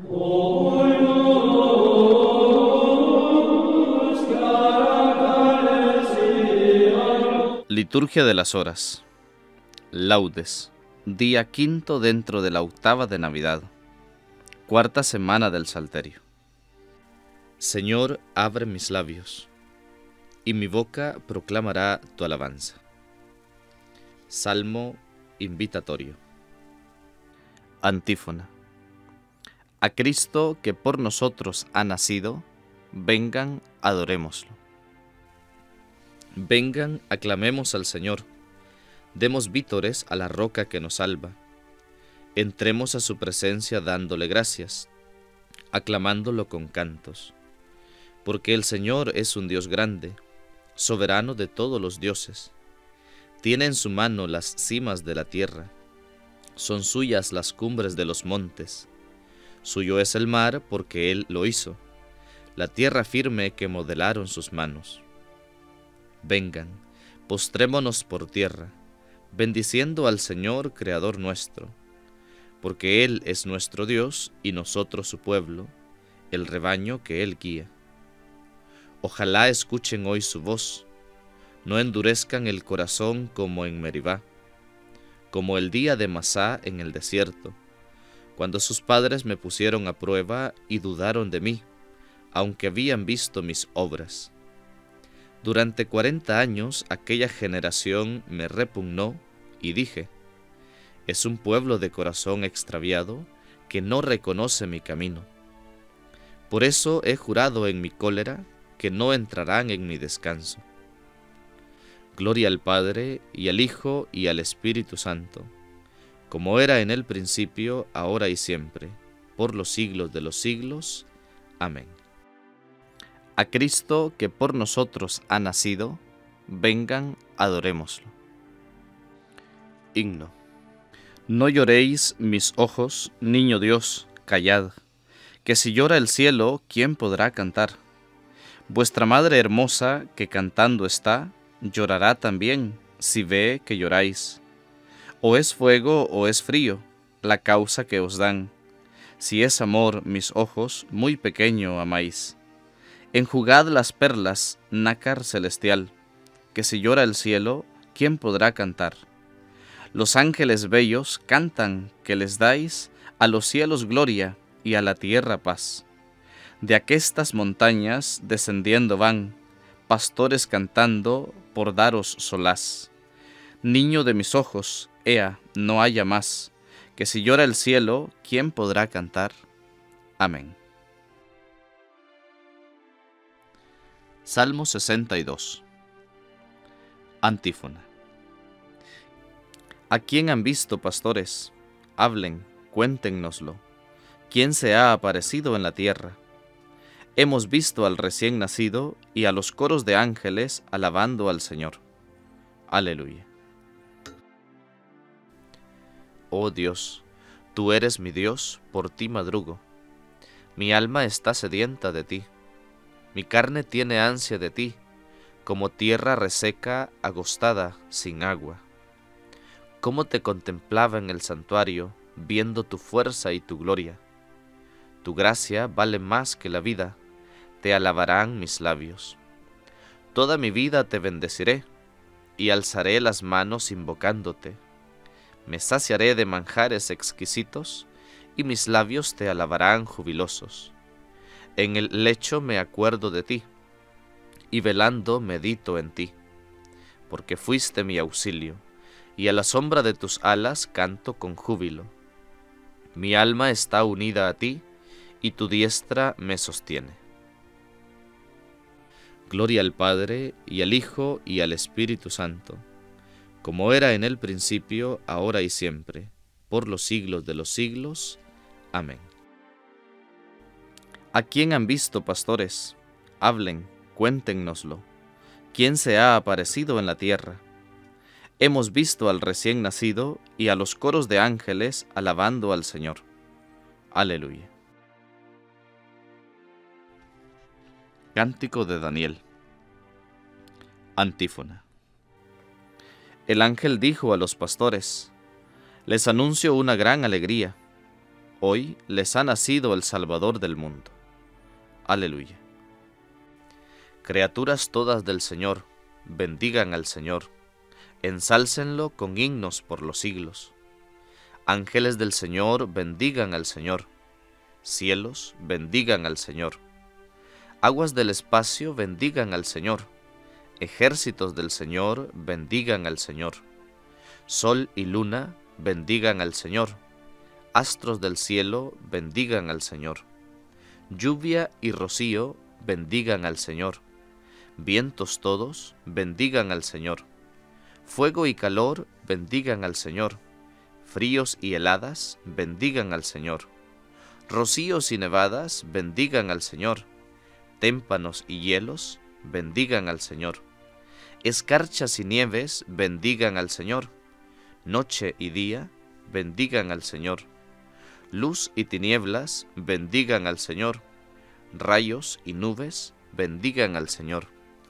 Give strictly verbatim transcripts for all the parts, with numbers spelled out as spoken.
Liturgia de las Horas. Laudes. Día quinto dentro de la octava de Navidad. Cuarta semana del Salterio. Señor, abre mis labios, y mi boca proclamará tu alabanza. Salmo invitatorio. Antífona. A Cristo que por nosotros ha nacido, vengan, adorémoslo. Vengan, aclamemos al Señor, demos vítores a la roca que nos salva. Entremos a su presencia dándole gracias, aclamándolo con cantos. Porque el Señor es un Dios grande, soberano de todos los dioses. Tiene en su mano las cimas de la tierra, son suyas las cumbres de los montes. Suyo es el mar porque Él lo hizo, la tierra firme que modelaron sus manos. Vengan, postrémonos por tierra, bendiciendo al Señor Creador nuestro, porque Él es nuestro Dios y nosotros su pueblo, el rebaño que Él guía. Ojalá escuchen hoy su voz, no endurezcan el corazón como en Meribá, como el día de Masá en el desierto, cuando sus padres me pusieron a prueba y dudaron de mí, aunque habían visto mis obras. Durante cuarenta años aquella generación me repugnó y dije, es un pueblo de corazón extraviado que no reconoce mi camino. Por eso he jurado en mi cólera que no entrarán en mi descanso. Gloria al Padre, y al Hijo, y al Espíritu Santo, como era en el principio, ahora y siempre, por los siglos de los siglos. Amén. A Cristo que por nosotros ha nacido, vengan, adorémoslo. Himno. No lloréis, mis ojos, niño Dios, callad, que si llora el cielo, ¿quién podrá cantar? Vuestra madre hermosa, que cantando está, llorará también, si ve que lloráis. O es fuego o es frío, la causa que os dan. Si es amor, mis ojos, muy pequeño amáis. Enjugad las perlas, nácar celestial, que si llora el cielo, ¿quién podrá cantar? Los ángeles bellos cantan que les dais a los cielos gloria y a la tierra paz. De aquestas montañas descendiendo van, pastores cantando por daros solaz. Niño de mis ojos, ea, no haya más, que si llora el cielo, ¿quién podrá cantar? Amén. Salmo sesenta y dos. Antífona. ¿A quién han visto, pastores? Hablen, cuéntennoslo. ¿Quién se ha aparecido en la tierra? Hemos visto al recién nacido y a los coros de ángeles alabando al Señor. Aleluya. Oh Dios, tú eres mi Dios, por ti madrugo. Mi alma está sedienta de ti. Mi carne tiene ansia de ti, como tierra reseca, agostada, sin agua. Cómo te contemplaba en el santuario, viendo tu fuerza y tu gloria. Tu gracia vale más que la vida, te alabarán mis labios. Toda mi vida te bendeciré, y alzaré las manos invocándote. Me saciaré de manjares exquisitos, y mis labios te alabarán jubilosos. En el lecho me acuerdo de ti, y velando medito en ti, porque fuiste mi auxilio, y a la sombra de tus alas canto con júbilo. Mi alma está unida a ti, y tu diestra me sostiene. Gloria al Padre, y al Hijo, y al Espíritu Santo, como era en el principio, ahora y siempre, por los siglos de los siglos. Amén. ¿A quién han visto, pastores? Hablen, cuéntennoslo. ¿Quién se ha aparecido en la tierra? Hemos visto al recién nacido y a los coros de ángeles alabando al Señor. Aleluya. Cántico de Daniel. Antífona. El ángel dijo a los pastores: les anuncio una gran alegría. Hoy les ha nacido el Salvador del mundo. Aleluya. Criaturas todas del Señor, bendigan al Señor, ensálcenlo con himnos por los siglos. Ángeles del Señor, bendigan al Señor. Cielos, bendigan al Señor. Aguas del espacio, bendigan al Señor. Ejércitos del Señor, bendigan al Señor. Sol y luna, bendigan al Señor. Astros del cielo, bendigan al Señor. Lluvia y rocío, bendigan al Señor. Vientos todos, bendigan al Señor. Fuego y calor, bendigan al Señor. Fríos y heladas, bendigan al Señor. Rocíos y nevadas, bendigan al Señor. Témpanos y hielos, bendigan al Señor. Escarchas y nieves, bendigan al Señor. Noche y día, bendigan al Señor. Luz y tinieblas, bendigan al Señor. Rayos y nubes, bendigan al Señor.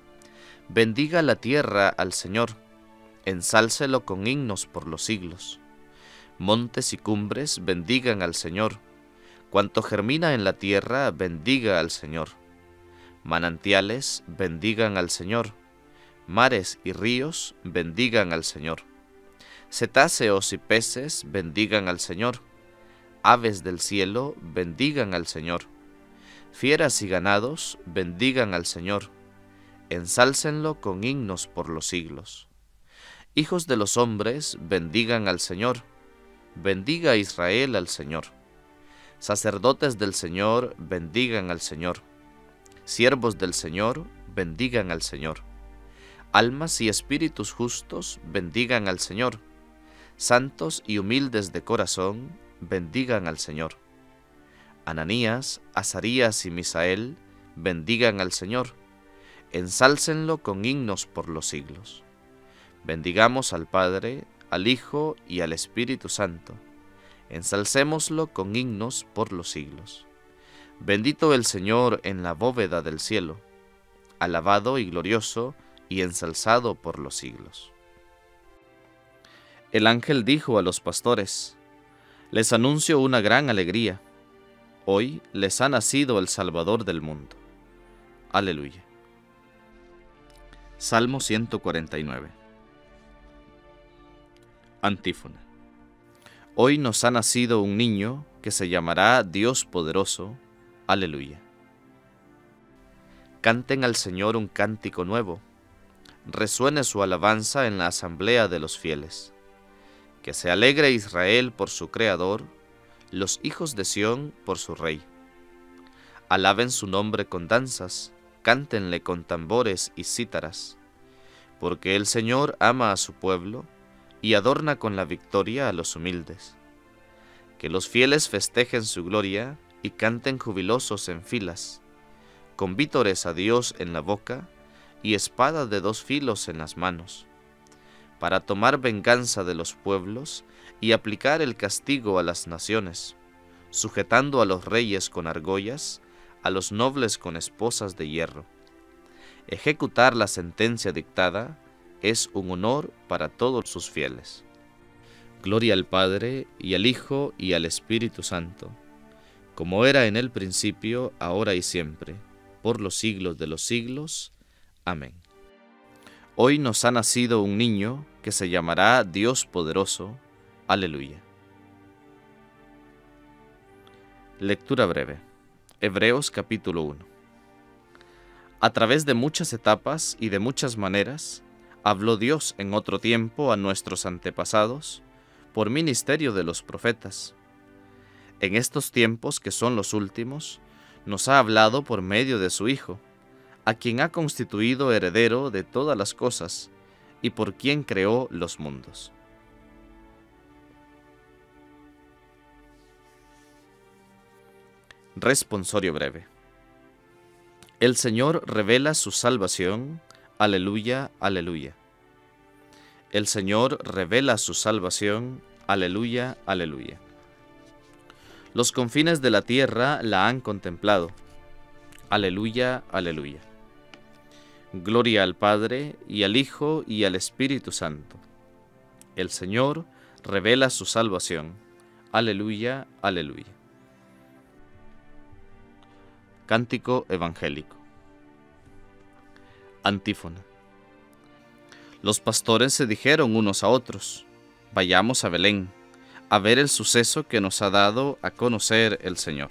Bendiga la tierra al Señor, ensálcelo con himnos por los siglos. Montes y cumbres, bendigan al Señor. Cuanto germina en la tierra, bendiga al Señor. Manantiales, bendigan al Señor. Mares y ríos, bendigan al Señor. Cetáceos y peces, bendigan al Señor. Aves del cielo, bendigan al Señor. Fieras y ganados, bendigan al Señor. Ensálcenlo con himnos por los siglos. Hijos de los hombres, bendigan al Señor. Bendiga a Israel al Señor. Sacerdotes del Señor, bendigan al Señor. Siervos del Señor, bendigan al Señor. Almas y espíritus justos, bendigan al Señor. Santos y humildes de corazón, bendigan al Señor. Ananías, Azarías y Misael, bendigan al Señor. Ensálcenlo con himnos por los siglos. Bendigamos al Padre, al Hijo y al Espíritu Santo. Ensalcémoslo con himnos por los siglos. Bendito el Señor en la bóveda del cielo, alabado y glorioso y ensalzado por los siglos. El ángel dijo a los pastores: les anuncio una gran alegría. Hoy les ha nacido el Salvador del mundo. Aleluya. Salmo ciento cuarenta y nueve. Antífona. Hoy nos ha nacido un niño que se llamará Dios poderoso. Aleluya. Canten al Señor un cántico nuevo. Resuene su alabanza en la asamblea de los fieles. Que se alegre Israel por su Creador, los hijos de Sión por su Rey. Alaben su nombre con danzas, cántenle con tambores y cítaras, porque el Señor ama a su pueblo y adorna con la victoria a los humildes. Que los fieles festejen su gloria y canten jubilosos en filas, con vítores a Dios en la boca y espada de dos filos en las manos, para tomar venganza de los pueblos y aplicar el castigo a las naciones, sujetando a los reyes con argollas, a los nobles con esposas de hierro. Ejecutar la sentencia dictada es un honor para todos sus fieles. Gloria al Padre, y al Hijo, y al Espíritu Santo, como era en el principio, ahora y siempre, por los siglos de los siglos. Amén. Hoy nos ha nacido un niño que se llamará Dios poderoso. Aleluya. Lectura breve. Hebreos capítulo uno. A través de muchas etapas y de muchas maneras, habló Dios en otro tiempo a nuestros antepasados, por ministerio de los profetas. En estos tiempos, que son los últimos, nos ha hablado por medio de su Hijo, a quien ha constituido heredero de todas las cosas, y por quien creó los mundos. Responsorio breve. El Señor revela su salvación. Aleluya, aleluya. El Señor revela su salvación. Aleluya, aleluya. Los confines de la tierra la han contemplado. Aleluya, aleluya. Gloria al Padre, y al Hijo, y al Espíritu Santo. El Señor revela su salvación. Aleluya, aleluya. Cántico evangélico. Antífona. Los pastores se dijeron unos a otros: vayamos a Belén, a ver el suceso que nos ha dado a conocer el Señor.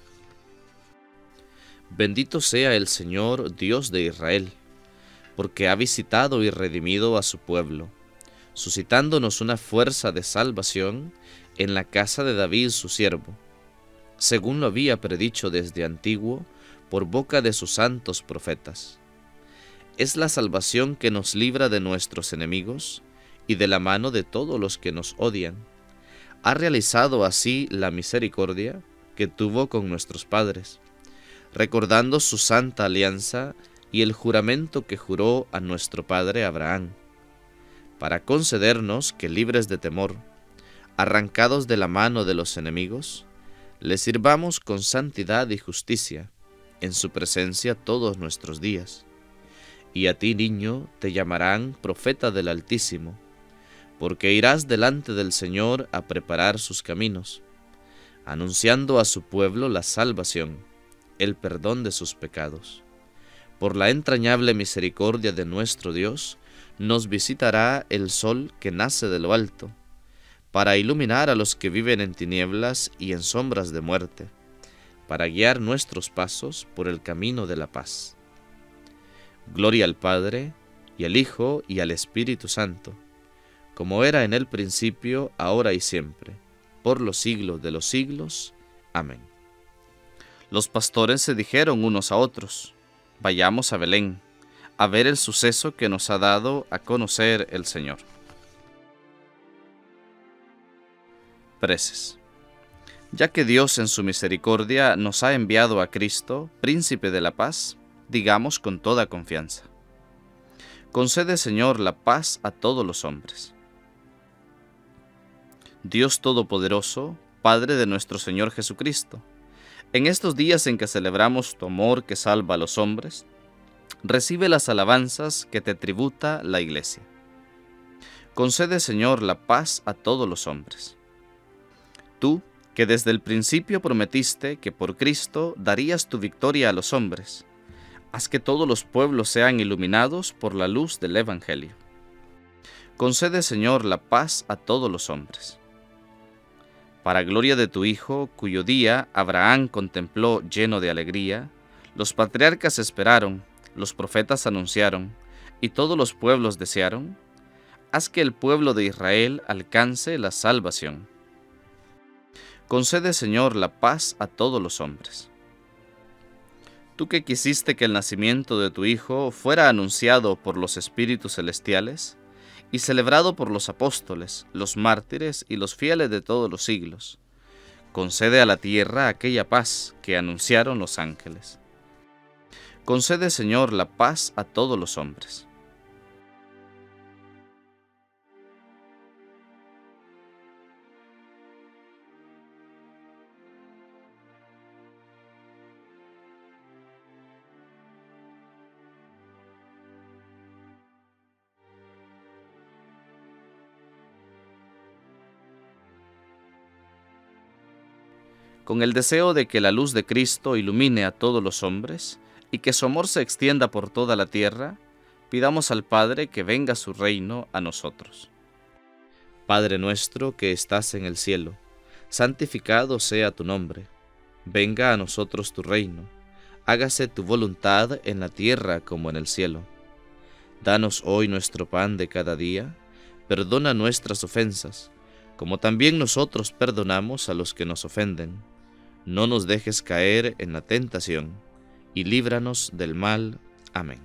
Bendito sea el Señor, Dios de Israel, porque ha visitado y redimido a su pueblo, suscitándonos una fuerza de salvación en la casa de David su siervo, según lo había predicho desde antiguo por boca de sus santos profetas. Es la salvación que nos libra de nuestros enemigos y de la mano de todos los que nos odian. Ha realizado así la misericordia que tuvo con nuestros padres, recordando su santa alianza y el juramento que juró a nuestro padre Abraham, para concedernos que, libres de temor, arrancados de la mano de los enemigos, le sirvamos con santidad y justicia en su presencia todos nuestros días. Y a ti, niño, te llamarán profeta del Altísimo, porque irás delante del Señor a preparar sus caminos, anunciando a su pueblo la salvación, el perdón de sus pecados. Por la entrañable misericordia de nuestro Dios, nos visitará el sol que nace de lo alto, para iluminar a los que viven en tinieblas y en sombras de muerte, para guiar nuestros pasos por el camino de la paz. Gloria al Padre, y al Hijo, y al Espíritu Santo, como era en el principio, ahora y siempre, por los siglos de los siglos. Amén. Los pastores se dijeron unos a otros: vayamos a Belén, a ver el suceso que nos ha dado a conocer el Señor. Preces. Ya que Dios en su misericordia nos ha enviado a Cristo, Príncipe de la paz, digamos con toda confianza: concede, Señor, la paz a todos los hombres. Dios Todopoderoso, Padre de nuestro Señor Jesucristo, en estos días en que celebramos tu amor que salva a los hombres, recibe las alabanzas que te tributa la Iglesia. Concede, Señor, la paz a todos los hombres. Tú, que desde el principio prometiste que por Cristo darías tu victoria a los hombres, haz que todos los pueblos sean iluminados por la luz del Evangelio. Concede, Señor, la paz a todos los hombres. Para gloria de tu Hijo, cuyo día Abraham contempló lleno de alegría, los patriarcas esperaron, los profetas anunciaron, y todos los pueblos desearon, haz que el pueblo de Israel alcance la salvación. Concede, Señor, la paz a todos los hombres. Tú que quisiste que el nacimiento de tu Hijo fuera anunciado por los espíritus celestiales y celebrado por los apóstoles, los mártires y los fieles de todos los siglos, concede a la tierra aquella paz que anunciaron los ángeles. Concede, Señor, la paz a todos los hombres. Con el deseo de que la luz de Cristo ilumine a todos los hombres y que su amor se extienda por toda la tierra, pidamos al Padre que venga su reino a nosotros. Padre nuestro que estás en el cielo, santificado sea tu nombre. Venga a nosotros tu reino. Hágase tu voluntad en la tierra como en el cielo. Danos hoy nuestro pan de cada día. Perdona nuestras ofensas, como también nosotros perdonamos a los que nos ofenden. No nos dejes caer en la tentación, y líbranos del mal. Amén.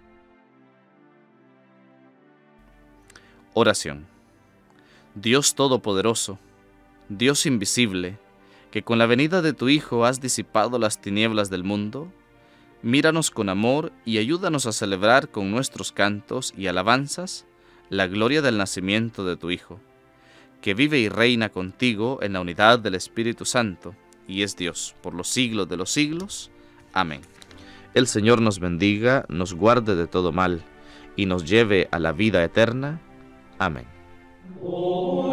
Oración. Dios Todopoderoso, Dios invisible, que con la venida de tu Hijo has disipado las tinieblas del mundo, míranos con amor y ayúdanos a celebrar con nuestros cantos y alabanzas la gloria del nacimiento de tu Hijo, que vive y reina contigo en la unidad del Espíritu Santo, y es Dios por los siglos de los siglos. Amén. El Señor nos bendiga, nos guarde de todo mal, y nos lleve a la vida eterna. Amén. Oh.